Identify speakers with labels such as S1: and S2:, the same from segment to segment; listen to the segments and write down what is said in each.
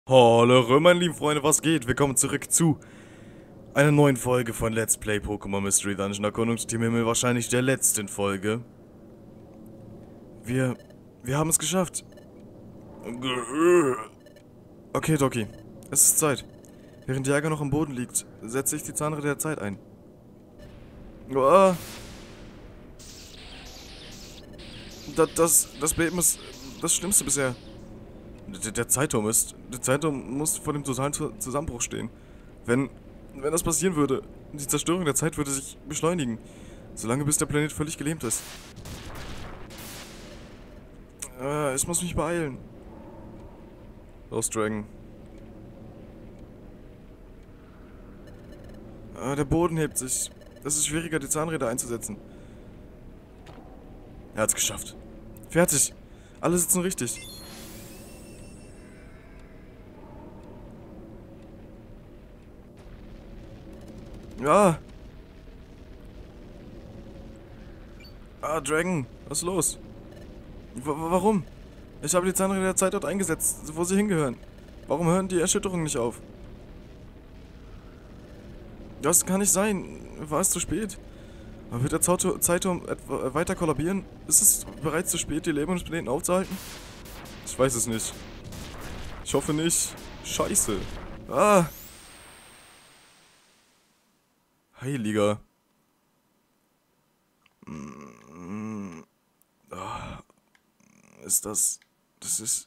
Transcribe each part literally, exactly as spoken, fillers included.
S1: Hallo, meine lieben Freunde, was geht? Willkommen zurück zu einer neuen Folge von Let's Play Pokémon Mystery Dungeon Erkundungsteam Himmel, wahrscheinlich der letzten Folge. Wir, wir haben es geschafft. Okay, Doki, es ist Zeit. Während Jäger noch am Boden liegt, setze ich die Zahnräder der Zeit ein. Ah. Das, das, das Beben ist das Schlimmste bisher. Der, der Zeitturm ist. Der Zeitturm muss vor dem totalen Zusammenbruch stehen. Wenn, wenn das passieren würde, die Zerstörung der Zeit würde sich beschleunigen. Solange bis der Planet völlig gelähmt ist. Äh, ich muss mich beeilen. Los, Dragon. Äh, der Boden hebt sich. Es ist schwieriger, die Zahnräder einzusetzen. Er hat's geschafft. Fertig. Alle sitzen richtig. Ja. Ah, Dragon, was ist los? W warum? Ich habe die Zahnräder der Zeit dort eingesetzt, wo sie hingehören. Warum hören die Erschütterungen nicht auf? Das kann nicht sein. War es zu spät? Aber wird der Zauto Zeiturm etwa weiter kollabieren? Ist es bereits zu spät, die Lähmung des Planeten aufzuhalten? Ich weiß es nicht. Ich hoffe nicht. Scheiße. Ah. Heiliger. Mm, ah, ist das... Das ist...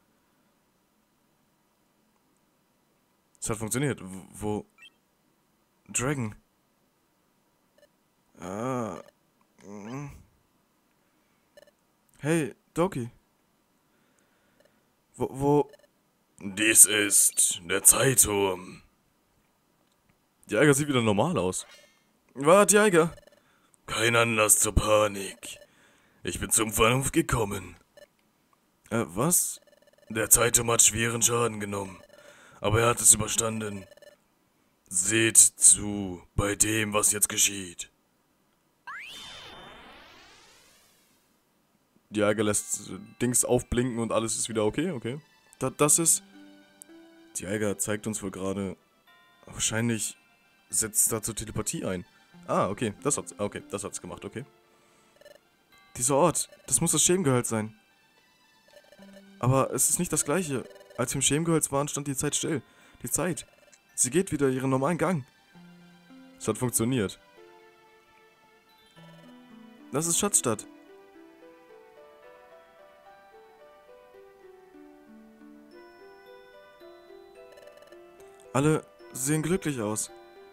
S1: Es hat funktioniert. Wo... wo Dragon. Ah. Mm. Hey, Doki. Wo... wo... Dies ist der Zeitturm. Die Jäger sieht wieder normal aus. Wart, Jäger. Kein Anlass zur Panik. Ich bin zum Vernunft gekommen. Äh, was? Der Zeiturm hat schweren Schaden genommen. Aber er hat es überstanden. Seht zu bei dem, was jetzt geschieht. Die Jäger lässt Dings aufblinken und alles ist wieder okay, okay. Da, das ist... Die Jäger zeigt uns wohl gerade... Wahrscheinlich... setzt dazu Telepathie ein. Ah, okay, das hat's, okay, das hat's gemacht, okay. Dieser Ort, das muss das Schemgehölz sein. Aber es ist nicht das gleiche. Als wir im Schemgehölz waren, stand die Zeit still. Die Zeit. Sie geht wieder ihren normalen Gang. Es hat funktioniert. Das ist Schatzstadt. Alle sehen glücklich aus.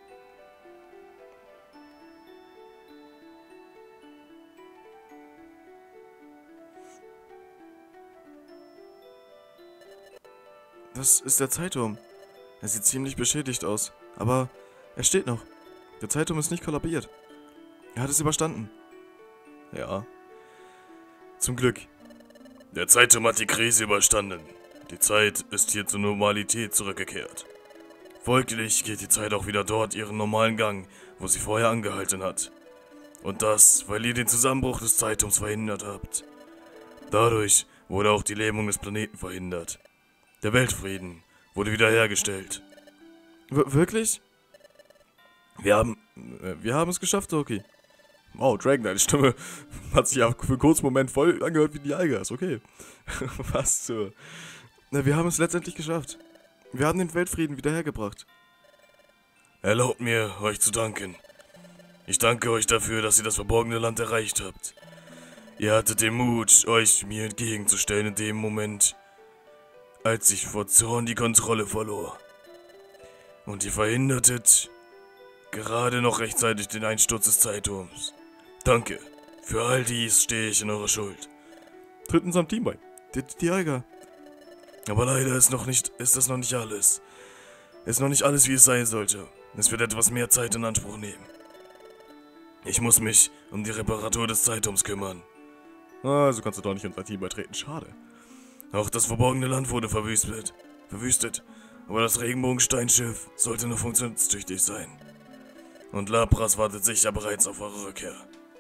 S1: Das ist der Zeitturm. Er sieht ziemlich beschädigt aus. Aber er steht noch. Der Zeitturm ist nicht kollabiert. Er hat es überstanden. Ja. Zum Glück. Der Zeitturm hat die Krise überstanden. Die Zeit ist hier zur Normalität zurückgekehrt. Folglich geht die Zeit auch wieder dort ihren normalen Gang, wo sie vorher angehalten hat. Und das, weil ihr den Zusammenbruch des Zeiturms verhindert habt. Dadurch wurde auch die Lähmung des Planeten verhindert. Der Weltfrieden wurde wiederhergestellt. W wirklich? Wir haben... Äh, wir haben es geschafft, Doki. Wow, Dragon, deine Stimme hat sich ja für einen kurzen Moment voll angehört wie die Eigers, okay. Was zur... Na, wir haben es letztendlich geschafft. Wir haben den Weltfrieden wiederhergebracht. Erlaubt mir, euch zu danken. Ich danke euch dafür, dass ihr das verborgene Land erreicht habt. Ihr hattet den Mut, euch mir entgegenzustellen in dem Moment, als ich vor Zorn die Kontrolle verlor. Und ihr verhindertet gerade noch rechtzeitig den Einsturz des Zeitturms. Danke. Für all dies stehe ich in eurer Schuld. Tritt unserem Team bei. Die, die Jäger. Aber leider ist, noch nicht, ist das noch nicht alles. Ist noch nicht alles, wie es sein sollte. Es wird etwas mehr Zeit in Anspruch nehmen. Ich muss mich um die Reparatur des Zeitturms kümmern. Also kannst du doch nicht unser Team beitreten, schade. Auch das verborgene Land wurde verwüstet. Verwüstet. Aber das Regenbogensteinschiff sollte noch funktionstüchtig sein. Und Lapras wartet sicher bereits auf eure Rückkehr.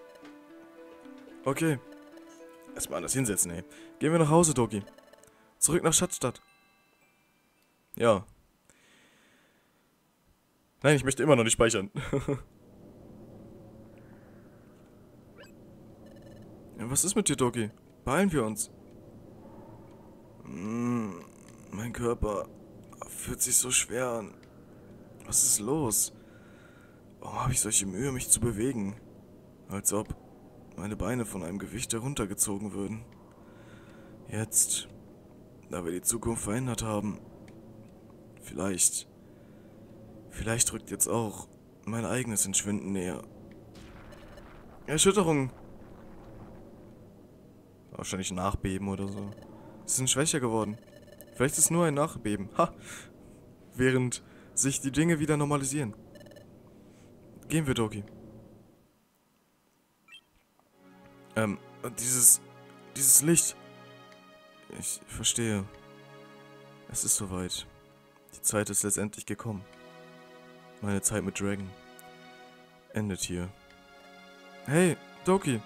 S1: Okay. Erstmal anders hinsetzen, ey. Gehen wir nach Hause, Doki. Zurück nach Schatzstadt. Ja. Nein, ich möchte immer noch nicht speichern. Ja, was ist mit dir, Doki? Beeilen wir uns. Mm, mein Körper fühlt sich so schwer an. Was ist los? Warum habe ich solche Mühe, mich zu bewegen? Als ob meine Beine von einem Gewicht heruntergezogen würden. Jetzt, da wir die Zukunft verändert haben, vielleicht, vielleicht rückt jetzt auch mein eigenes Entschwinden näher. Erschütterung. Wahrscheinlich ein Nachbeben oder so. Sie sind schwächer geworden. Vielleicht ist es nur ein Nachbeben. Ha! Während sich die Dinge wieder normalisieren. Gehen wir, Doki. Ähm, dieses, dieses Licht. Ich verstehe. Es ist soweit. Die Zeit ist letztendlich gekommen. Meine Zeit mit Dragon endet hier. Hey, Doki.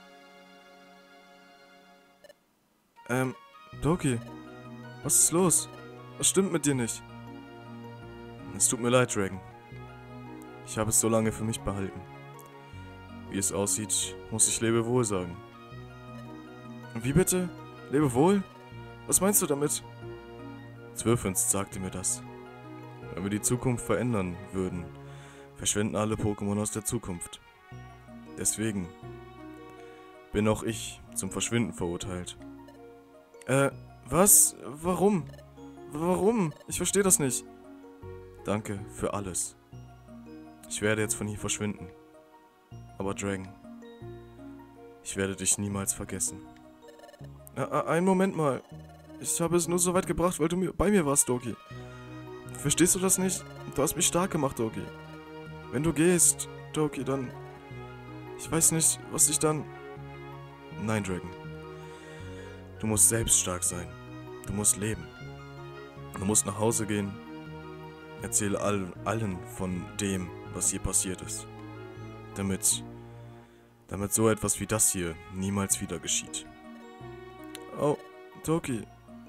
S1: Ähm, Doki. Was ist los? Was stimmt mit dir nicht? Es tut mir leid, Dragon. Ich habe es so lange für mich behalten. Wie es aussieht, muss ich Lebewohl sagen. Wie bitte? Lebewohl? Was meinst du damit? Zwölfens sagte mir das. Wenn wir die Zukunft verändern würden, verschwinden alle Pokémon aus der Zukunft. Deswegen bin auch ich zum Verschwinden verurteilt. Äh, was? Warum? Warum? Ich verstehe das nicht. Danke für alles. Ich werde jetzt von hier verschwinden. Aber Dragon, ich werde dich niemals vergessen. Äh, einen Moment mal. Ich habe es nur so weit gebracht, weil du mir, bei mir warst, Doki. Verstehst du das nicht? Du hast mich stark gemacht, Doki. Wenn du gehst, Doki, dann... Ich weiß nicht, was ich dann... Nein, Dragon. Du musst selbst stark sein. Du musst leben. Du musst nach Hause gehen. Erzähle all, allen von dem, was hier passiert ist. Damit... Damit so etwas wie das hier niemals wieder geschieht. Oh, Doki.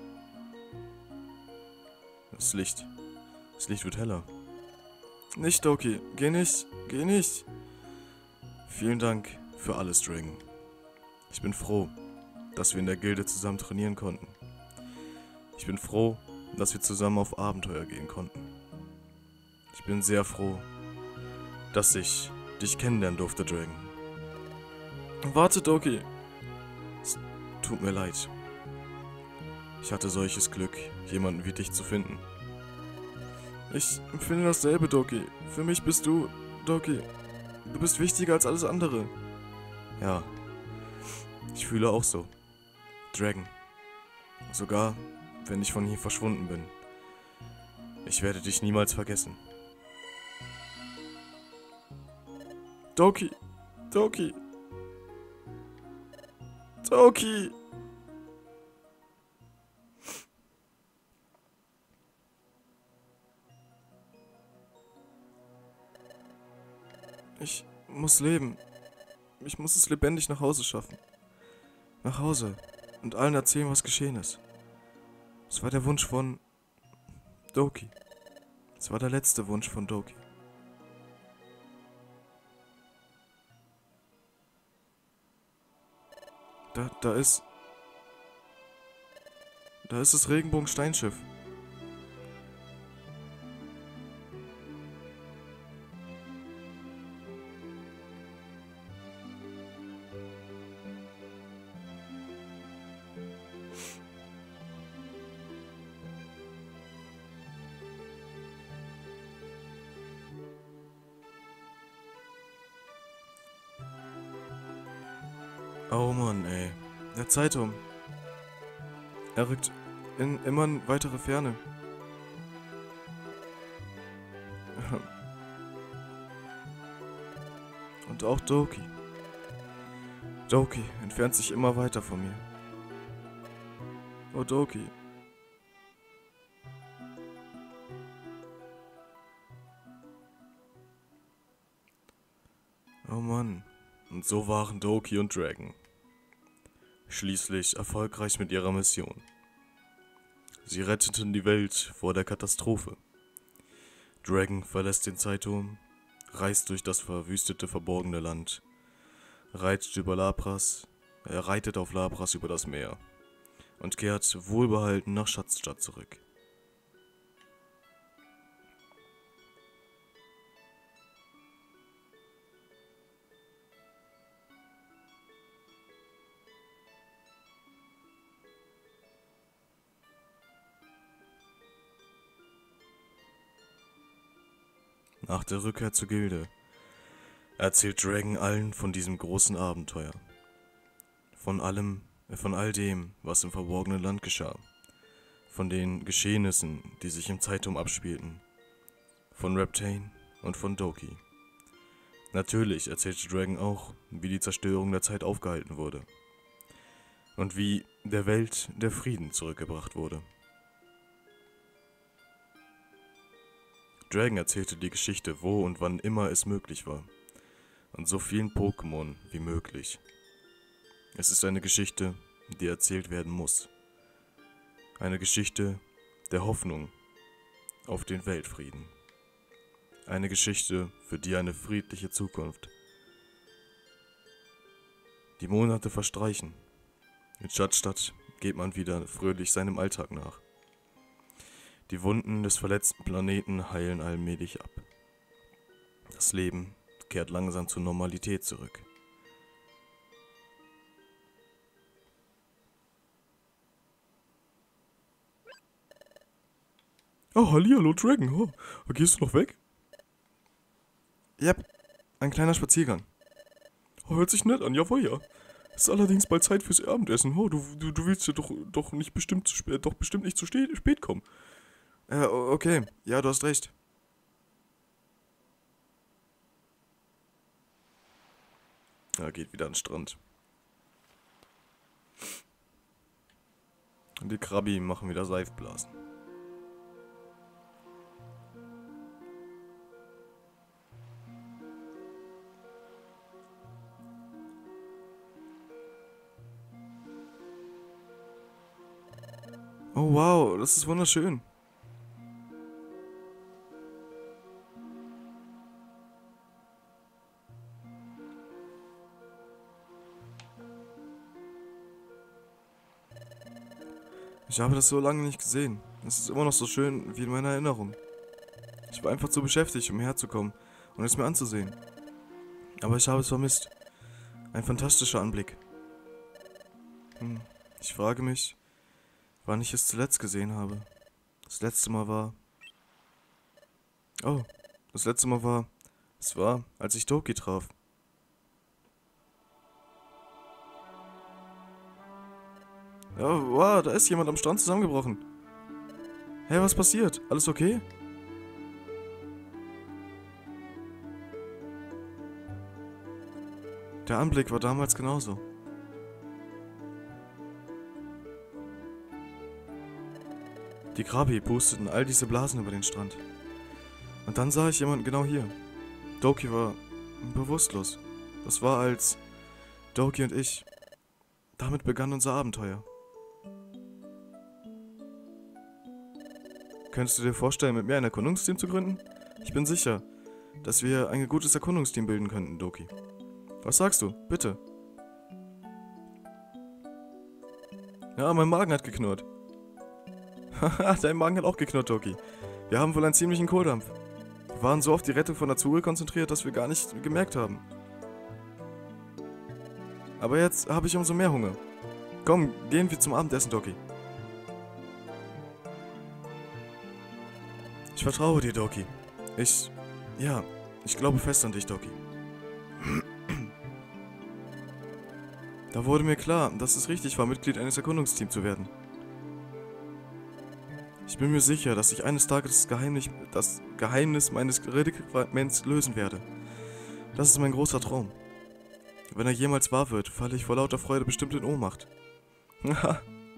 S1: Das Licht. Das Licht wird heller. Nicht, Doki. Geh nicht. Geh nicht. Vielen Dank für alles, Dragon. Ich bin froh, dass wir in der Gilde zusammen trainieren konnten. Ich bin froh, dass wir zusammen auf Abenteuer gehen konnten. Ich bin sehr froh, dass ich dich kennenlernen durfte, Dragon. Warte, Doki. Es tut mir leid. Ich hatte solches Glück, jemanden wie dich zu finden. Ich empfinde dasselbe, Doki. Für mich bist du, Doki. Du bist wichtiger als alles andere. Ja, ich fühle auch so. Dragon. Sogar, wenn ich von hier verschwunden bin. Ich werde dich niemals vergessen. Doki. Doki. Doki. Ich muss leben. Ich muss es lebendig nach Hause schaffen. Nach Hause und allen erzählen, was geschehen ist. Es war der Wunsch von Doki. Es war der letzte Wunsch von Doki. Da, da ist... Da ist das Regenbogensteinschiff. Oh Mann, ey. Der Zeitraum. Er rückt in immer weitere Ferne. Und auch Doki. Doki entfernt sich immer weiter von mir. Oh, Doki. Oh Mann. Und so waren Doki und Dragon schließlich erfolgreich mit ihrer Mission. Sie retteten die Welt vor der Katastrophe. Dragon verlässt den Zeitturm, reist durch das verwüstete, verborgene Land, reitet über Lapras, er reitet auf Lapras über das Meer und kehrt wohlbehalten nach Schatzstadt zurück. Nach der Rückkehr zur Gilde erzählt Dragon allen von diesem großen Abenteuer. Von allem, äh, von all dem, was im verborgenen Land geschah. Von den Geschehnissen, die sich im Zeitturm abspielten. Von Reptane und von Doki. Natürlich erzählt Dragon auch, wie die Zerstörung der Zeit aufgehalten wurde. Und wie der Welt der Frieden zurückgebracht wurde. Dragon erzählte die Geschichte, wo und wann immer es möglich war. Und so vielen Pokémon wie möglich. Es ist eine Geschichte, die erzählt werden muss. Eine Geschichte der Hoffnung auf den Weltfrieden. Eine Geschichte für die eine friedliche Zukunft. Die Monate verstreichen. In Schatzstadt geht man wieder fröhlich seinem Alltag nach. Die Wunden des verletzten Planeten heilen allmählich ab. Das Leben kehrt langsam zur Normalität zurück. Oh, hallihallo, Dragon. Oh, gehst du noch weg? Yep, ein kleiner Spaziergang. Oh, hört sich nett an, jawohl, ja. Es ist allerdings bald Zeit fürs Abendessen. Oh, du, du, du willst ja doch, doch nicht bestimmt zu spät, doch bestimmt nicht zu spät kommen. Äh, okay. Ja, du hast recht. Er geht wieder an den Strand. Und die Krabi machen wieder Seifblasen. Oh wow, das ist wunderschön. Ich habe das so lange nicht gesehen. Es ist immer noch so schön wie in meiner Erinnerung. Ich war einfach zu beschäftigt, um herzukommen und es mir anzusehen. Aber ich habe es vermisst. Ein fantastischer Anblick. Hm. Ich frage mich, wann ich es zuletzt gesehen habe. Das letzte Mal war... Oh, das letzte Mal war... Es war, als ich Doki traf. Oh, wow, da ist jemand am Strand zusammengebrochen. Hey, was passiert? Alles okay? Der Anblick war damals genauso. Die Krabi pusteten all diese Blasen über den Strand. Und dann sah ich jemanden genau hier. Doki war bewusstlos. Das war als Doki und ich. Damit begann unser Abenteuer. Könntest du dir vorstellen, mit mir ein Erkundungsteam zu gründen? Ich bin sicher, dass wir ein gutes Erkundungsteam bilden könnten, Doki. Was sagst du? Bitte. Ja, mein Magen hat geknurrt. Haha, dein Magen hat auch geknurrt, Doki. Wir haben wohl einen ziemlichen Kohldampf. Wir waren so auf die Rettung von Azuri konzentriert, dass wir gar nicht gemerkt haben. Aber jetzt habe ich umso mehr Hunger. Komm, gehen wir zum Abendessen, Doki. Ich vertraue dir, Doki. Ich... Ja, ich glaube fest an dich, Doki. Da wurde mir klar, dass es richtig war, Mitglied eines Erkundungsteams zu werden. Ich bin mir sicher, dass ich eines Tages das Geheimnis, das Geheimnis meines Redekvaments lösen werde. Das ist mein großer Traum. Wenn er jemals wahr wird, falle ich vor lauter Freude bestimmt in Ohnmacht. Haha.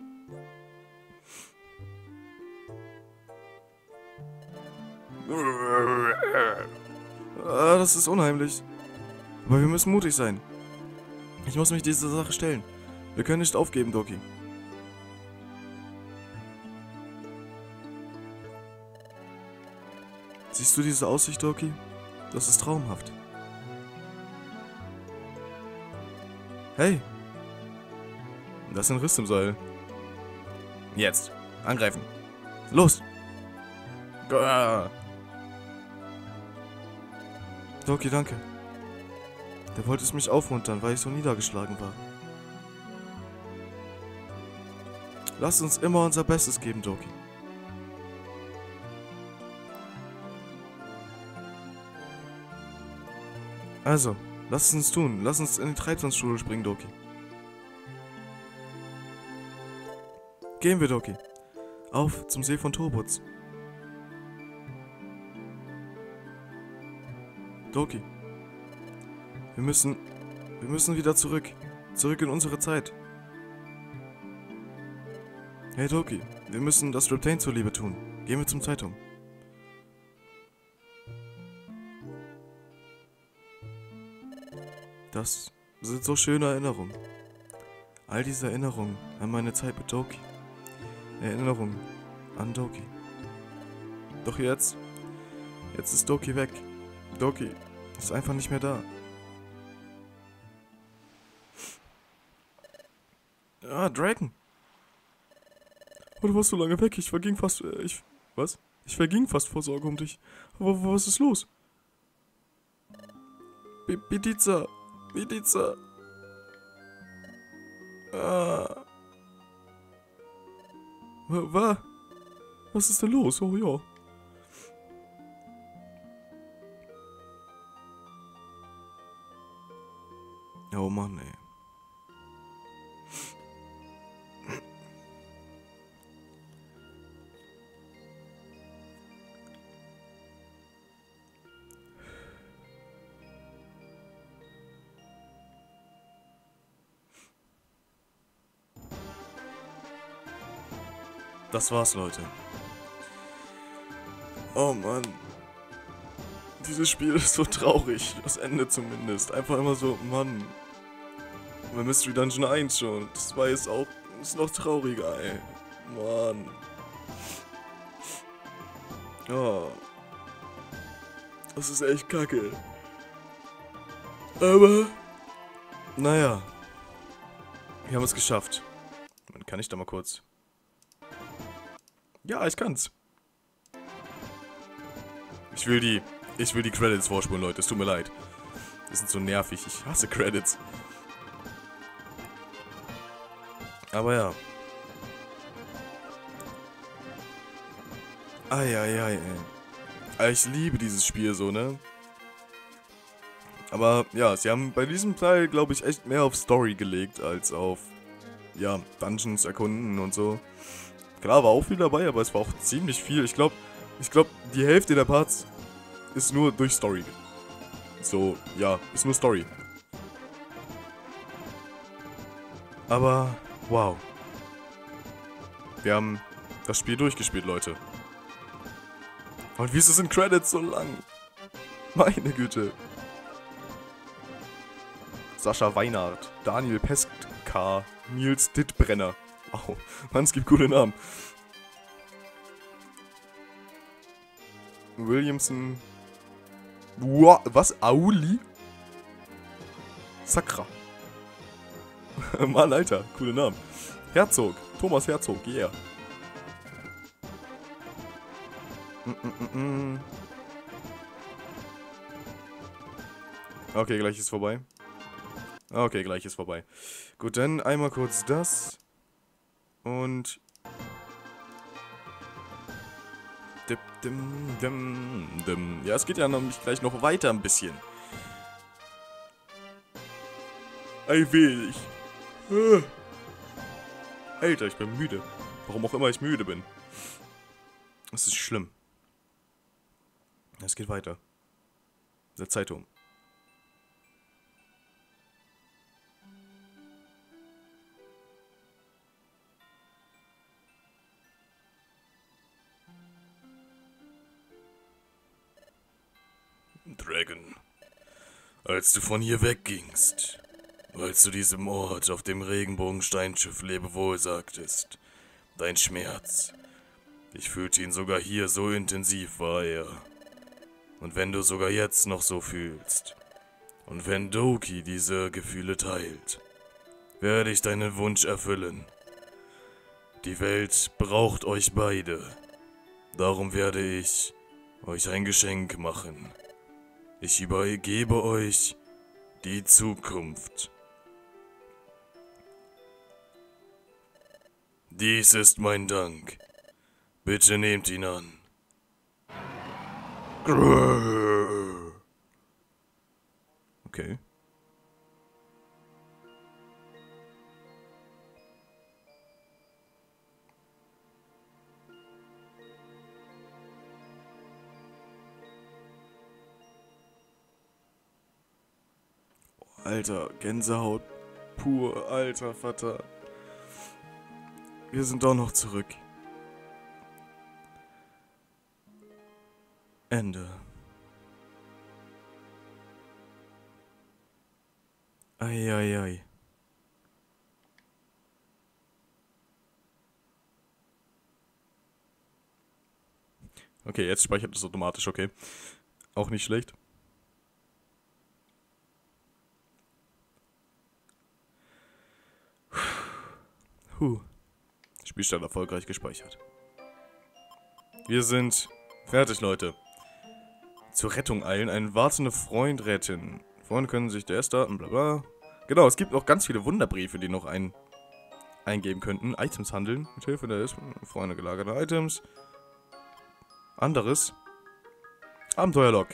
S1: Ah, das ist unheimlich. Aber wir müssen mutig sein. Ich muss mich dieser Sache stellen. Wir können nicht aufgeben, Doki. Siehst du diese Aussicht, Doki? Das ist traumhaft. Hey! Das ist ein Riss im Seil. Jetzt! Angreifen! Los! Gah. Doki, danke. Der wollte es mich aufmuntern, weil ich so niedergeschlagen war. Lass uns immer unser Bestes geben, Doki. Also, lass es uns tun. Lass uns in die Tritonschule springen, Doki. Gehen wir, Doki. Auf zum See von Turbutz. Doki. Wir müssen... Wir müssen wieder zurück. Zurück in unsere Zeit. Hey, Doki. Wir müssen das Reptain zuliebe tun. Gehen wir zum Zeitung. Das sind so schöne Erinnerungen. All diese Erinnerungen an meine Zeit mit Doki. Erinnerungen an Doki. Doch jetzt... Jetzt ist Doki weg. Doki ist einfach nicht mehr da. Ah, Dragon. Oh, du warst so lange weg. Ich verging fast... Äh, ich... Was? Ich verging fast vor Sorge um dich. Aber was ist los? B Bediza. Bediza. Ah. Was? Was ist denn los? Oh ja. Oh Mann, ey. Das war's, Leute. Oh Mann. Dieses Spiel ist so traurig. Das Ende zumindest. Einfach immer so, Mann. Bei Mystery Dungeon eins schon. Das war jetzt auch, ist noch trauriger, ey. Mann. Oh. Das ist echt kacke. Aber, naja. Wir haben es geschafft. Kann ich da mal kurz... Ja, ich kann's. Ich will die, ich will die Credits vorspulen, Leute. Es tut mir leid. Die sind so nervig. Ich hasse Credits. Aber ja. Eieiei, ey. Ich liebe dieses Spiel so, ne? Aber ja, sie haben bei diesem Teil, glaube ich, echt mehr auf Story gelegt, als auf, ja, Dungeons erkunden und so. Klar, war auch viel dabei, aber es war auch ziemlich viel. Ich glaube, ich glaube, die Hälfte der Parts ist nur durch Story. So, ja, ist nur Story. Aber, wow. Wir haben das Spiel durchgespielt, Leute. Und wieso sind Credits so lang? Meine Güte. Sascha Weinhardt, Daniel Pestka, Nils Dittbrenner. Au, Mann, es gibt coole Namen. Williamson. Wow, was? Auli? Sakra. Mann, Alter, coole Namen. Herzog, Thomas Herzog, yeah. Mm -mm -mm. Okay, gleich ist vorbei. Okay, gleich ist vorbei. Gut, dann einmal kurz das. Und... Dip, dim, dim, dim. Ja, es geht ja nämlich gleich noch weiter ein bisschen. Ein wenig. Alter, ich bin müde. Warum auch immer ich müde bin. Das ist schlimm. Es geht weiter. Der Zeitung. Dragon, als du von hier weggingst, als du diesem Ort auf dem Regenbogensteinschiff Lebewohl sagtest, dein Schmerz, ich fühlte ihn sogar hier, so intensiv war er. Und wenn du sogar jetzt noch so fühlst, und wenn Doki diese Gefühle teilt, werde ich deinen Wunsch erfüllen. Die Welt braucht euch beide. Darum werde ich euch ein Geschenk machen. Ich übergebe euch die Zukunft. Dies ist mein Dank. Bitte nehmt ihn an. Okay. Alter, Gänsehaut pur, alter Vater. Wir sind doch noch zurück. Ende. Eieiei. Ei, ei. Okay, jetzt speichert es automatisch, okay. Auch nicht schlecht. Puh. Spielstand erfolgreich gespeichert. Wir sind fertig, Leute. Zur Rettung eilen, einen wartenden Freund retten. Freunde können sich der starten, bla bla. Genau, es gibt noch ganz viele Wunderbriefe, die noch ein, eingeben könnten. Items handeln, mit Hilfe der Freunde gelagerte Items. Anderes. Abenteuerlog.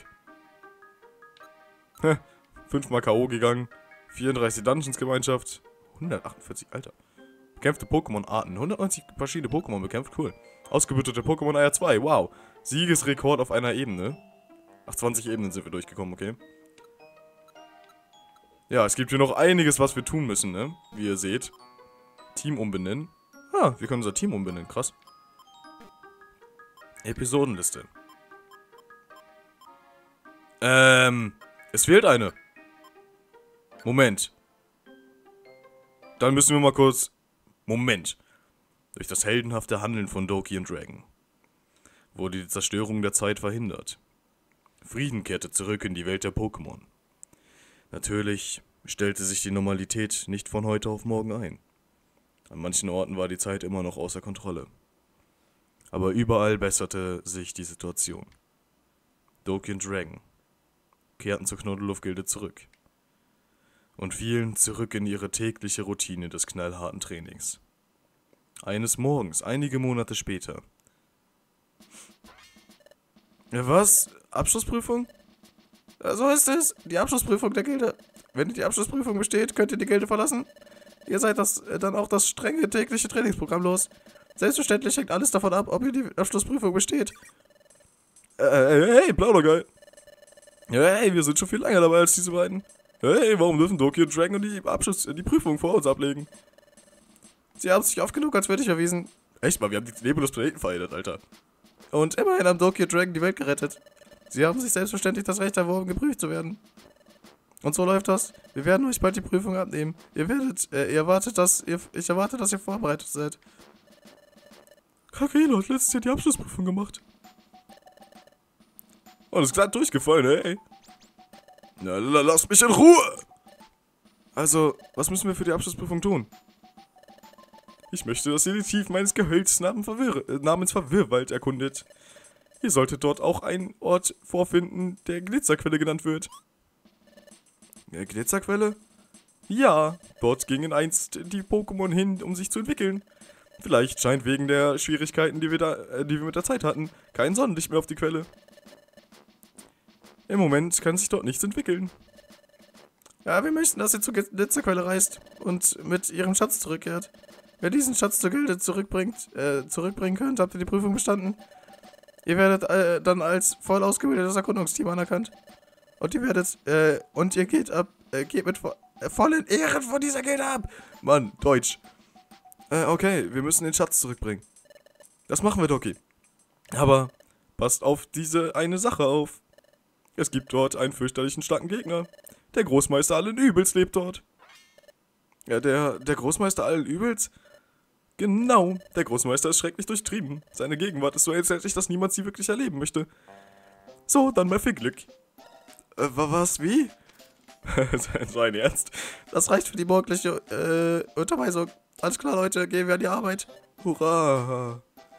S1: Fünfmal K O gegangen. vierunddreißig Dungeons Gemeinschaft. hundertachtundvierzig, Alter. Bekämpfte Pokémon-Arten. hundertneunzig verschiedene Pokémon bekämpft, cool. Ausgebrütete Pokémon Eier zwei, wow. Siegesrekord auf einer Ebene. Ach, zwanzig Ebenen sind wir durchgekommen, okay. Ja, es gibt hier noch einiges, was wir tun müssen, ne? Wie ihr seht. Team umbenennen. Ah, wir können unser Team umbenennen, krass. Episodenliste. Ähm, es fehlt eine. Moment. Dann müssen wir mal kurz... Moment. Durch das heldenhafte Handeln von Doki und Dragon wurde die Zerstörung der Zeit verhindert. Frieden kehrte zurück in die Welt der Pokémon. Natürlich stellte sich die Normalität nicht von heute auf morgen ein. An manchen Orten war die Zeit immer noch außer Kontrolle. Aber überall besserte sich die Situation. Doki und Dragon kehrten zur Knuddelluft-Gilde zurück und fielen zurück in ihre tägliche Routine des knallharten Trainings. Eines Morgens, einige Monate später. Ja, was? Abschlussprüfung? Ja, so ist es. Die Abschlussprüfung der Gilde. Wenn die Abschlussprüfung besteht, könnt ihr die Gilde verlassen. Ihr seid das, äh, dann auch das strenge tägliche Trainingsprogramm los. Selbstverständlich hängt alles davon ab, ob ihr die Abschlussprüfung besteht. Äh, hey, Plaudergeil. Hey, wir sind schon viel länger dabei als diese beiden. Hey, warum dürfen Doki und Dragon die Abschluss, die Prüfung vor uns ablegen? Sie haben sich oft genug als würdig erwiesen. Echt mal, wir haben die Leben des Planeten verändert, Alter. Und immerhin haben Doki und Dragon die Welt gerettet. Sie haben sich selbstverständlich das Recht erworben, geprüft zu werden. Und so läuft das. Wir werden euch bald die Prüfung abnehmen. Ihr werdet, äh, ihr erwartet, dass ihr, ich erwarte, dass ihr vorbereitet seid. Kakeno hat letztes Jahr die Abschlussprüfung gemacht. Und ist glatt durchgefallen, ey. Na, lasst mich in Ruhe! Also, was müssen wir für die Abschlussprüfung tun? Ich möchte, dass ihr die Tiefen meines Gehölzes namens, Verwirr namens Verwirrwald erkundet. Ihr solltet dort auch einen Ort vorfinden, der Glitzerquelle genannt wird. Ja, Glitzerquelle? Ja, dort gingen einst die Pokémon hin, um sich zu entwickeln. Vielleicht scheint wegen der Schwierigkeiten, die wir, da, äh, die wir mit der Zeit hatten, kein Sonnenlicht mehr auf die Quelle. Im Moment kann sich dort nichts entwickeln. Ja, wir möchten, dass ihr zur Glitzerquelle reist und mit ihrem Schatz zurückkehrt. Wer diesen Schatz zur Gilde zurückbringt, äh, zurückbringen könnt, habt ihr die Prüfung bestanden. Ihr werdet äh, dann als voll ausgebildetes Erkundungsteam anerkannt. Und ihr werdet, äh, und ihr geht ab, äh, geht mit vo äh, vollen Ehren von dieser Gilde ab. Mann, Deutsch. Äh, okay, wir müssen den Schatz zurückbringen. Das machen wir, Doki. Aber passt auf diese eine Sache auf. Es gibt dort einen fürchterlichen starken Gegner. Der Großmeister allen Übels lebt dort. Ja, der, der Großmeister allen Übels? Genau, der Großmeister ist schrecklich durchtrieben. Seine Gegenwart ist so entsetzlich, dass niemand sie wirklich erleben möchte. So, dann mal viel Glück. Äh, was, wie? Sein Ernst? Das reicht für die morgendliche äh, Unterweisung. Alles klar, Leute, gehen wir an die Arbeit. Hurra.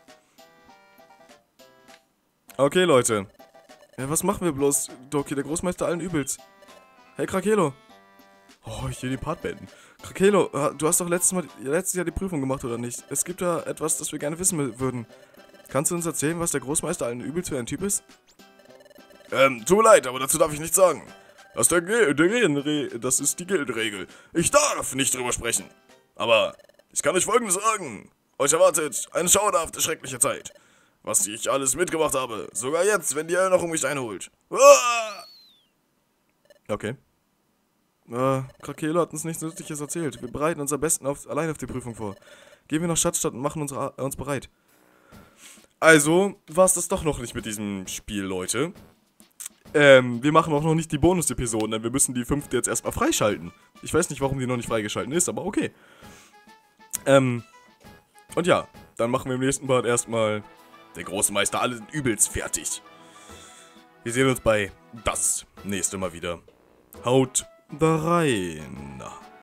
S1: Okay, Leute. Ja, was machen wir bloß, Doki, der Großmeister allen Übels? Hey, Krakelo. Oh, ich will den Part beenden. Krakelo, du hast doch letztes, Mal, letztes Jahr die Prüfung gemacht, oder nicht? Es gibt da etwas, das wir gerne wissen würden. Kannst du uns erzählen, was der Großmeister allen Übels für ein Typ ist? Ähm, tut mir leid, aber dazu darf ich nichts sagen. Das ist, der Gil der Gildenre das ist die Gildenregel. Ich darf nicht drüber sprechen. Aber ich kann euch Folgendes sagen. Euch erwartet eine schauderhafte, schreckliche Zeit. Was ich alles mitgemacht habe. Sogar jetzt, wenn die Erinnerung mich einholt. Ah! Okay. Äh, Krakelo hat uns nichts Nützliches erzählt. Wir bereiten uns am besten auf, allein auf die Prüfung vor. Gehen wir nach Schatzstadt und machen uns, äh, uns bereit. Also, war es das doch noch nicht mit diesem Spiel, Leute. Ähm, wir machen auch noch nicht die Bonus-Episoden, denn wir müssen die fünfte jetzt erstmal freischalten. Ich weiß nicht, warum die noch nicht freigeschalten ist, aber okay. Ähm, und ja, dann machen wir im nächsten Part erstmal der Großmeister allen Übels fertig. Wir sehen uns bei das nächste Mal wieder. Haut da rein.